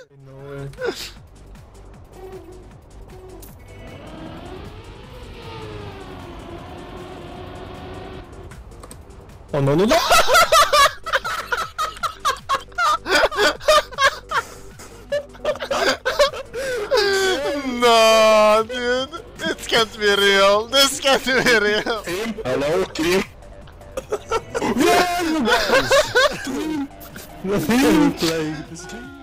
No way. Oh no no no! No, dude. This can't be real. This can't be real. Team, hello, team. We're playing this game.